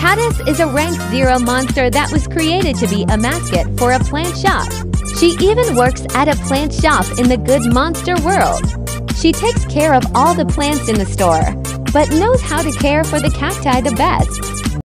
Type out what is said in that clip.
Catus is a rank 0 monster that was created to be a mascot for a plant shop. She even works at a plant shop in the Good Monster world. She takes care of all the plants in the store, but knows how to care for the cacti the best.